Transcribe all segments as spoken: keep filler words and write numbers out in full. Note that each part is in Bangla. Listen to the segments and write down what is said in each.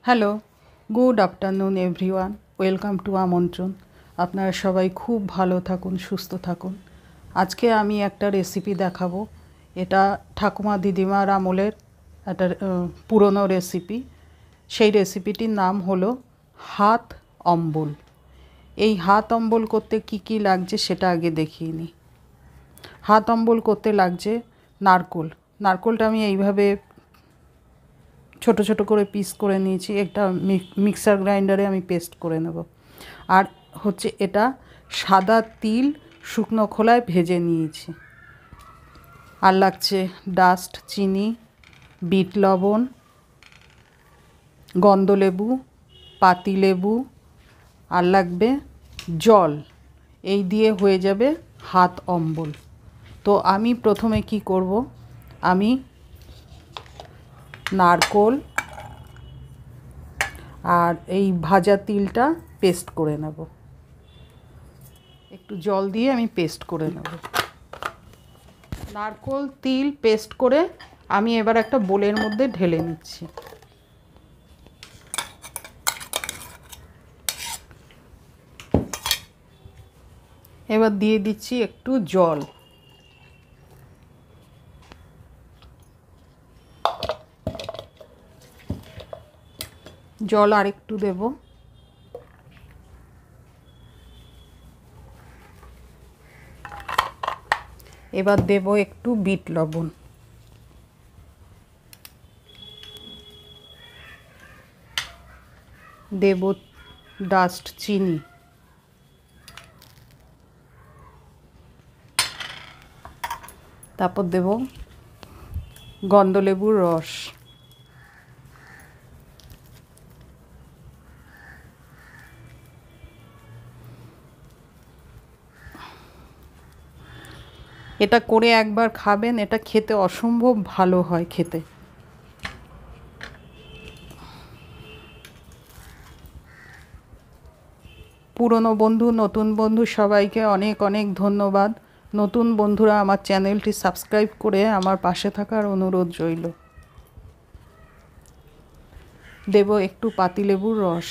Hello, good afternoon everyone. Welcome to আমন্ত্রণ। আপনারা সবাই খুব ভালো থাকুন, সুস্থ থাকুন। আজকে আমি একটা রেসিপি দেখাবো। এটা ঠাকুমা দিদিমার আমলের একটা পুরনো রেসিপি। সেই রেসিপিটির নাম হলো হাত অম্বল। এই হাত অম্বল করতে কি কি লাগছে সেটা আগে দেখিয়ে নিই। হাত অম্বল করতে লাগছে নারকোল। নারকোলটা আমি এইভাবে ছোট ছোট করে পিস করে নিয়েছি। একটা মিক্সার গ্রাইন্ডারে আমি পেস্ট করে নেব। আর হচ্ছে এটা সাদা তিল শুকনো খোলায় ভেজে নিয়েছি। আর লাগছে ডাস্ট চিনি, বিট লবণ, গন্ধলেবু, পাতিলেবু, আর লাগবে জল। এই দিয়ে হয়ে যাবে হাত অম্বল। তো আমি প্রথমে কি করব, আমি নারকোল আর এই ভাজা তিলটা পেস্ট করে নেব। একটু জল দিয়ে আমি পেস্ট করে নেব। নারকোল তিল পেস্ট করে আমি এবার একটা বোলের মধ্যে ঢেলে নিচ্ছি। এবার দিয়ে দিচ্ছি একটু জল। জল আর একটু দেব। এবার দেব একটু বিট লবণ। দেব ডাস্ট চিনি। তারপর দেব গন্ধলেবুর রস। এটা করে একবার খাবেন, এটা খেতে অসম্ভব ভালো হয় খেতে। পুরনো বন্ধু, নতুন বন্ধু সবাইকে অনেক অনেক ধন্যবাদ। নতুন বন্ধুরা আমার চ্যানেলটি সাবস্ক্রাইব করে আমার পাশে থাকার অনুরোধ রইল। দেব একটু পাতিলেবুর রস।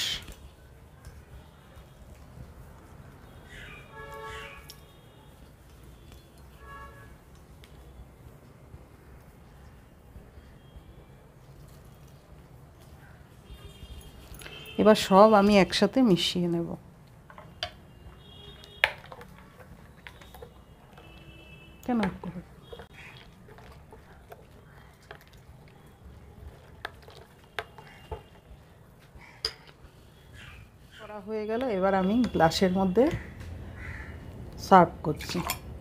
এবার সব আমি একসাথে মিশিয়ে নেব। কেন করা হয়ে গেল। এবার আমি গ্লাসের মধ্যে সার্ভ করছি।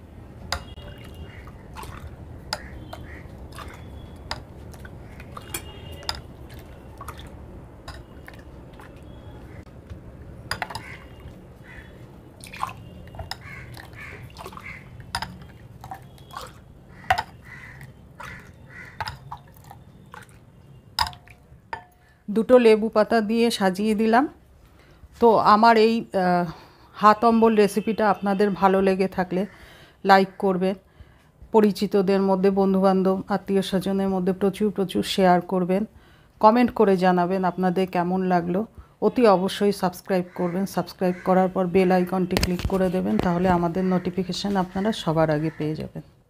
দুটো লেবু পাতা দিয়ে সাজিয়ে দিলাম। তো আমার এই হাত অম্বল রেসিপিটা আপনাদের ভালো লেগে থাকলে লাইক করবেন, পরিচিতদের মধ্যে, বন্ধুবান্ধব, আত্মীয় স্বজনের মধ্যে প্রচুর প্রচুর শেয়ার করবেন, কমেন্ট করে জানাবেন আপনাদের কেমন লাগলো। অতি অবশ্যই সাবস্ক্রাইব করবেন। সাবস্ক্রাইব করার পর বেল আইকনটি ক্লিক করে দেবেন, তাহলে আমাদের নোটিফিকেশান আপনারা সবার আগে পেয়ে যাবেন।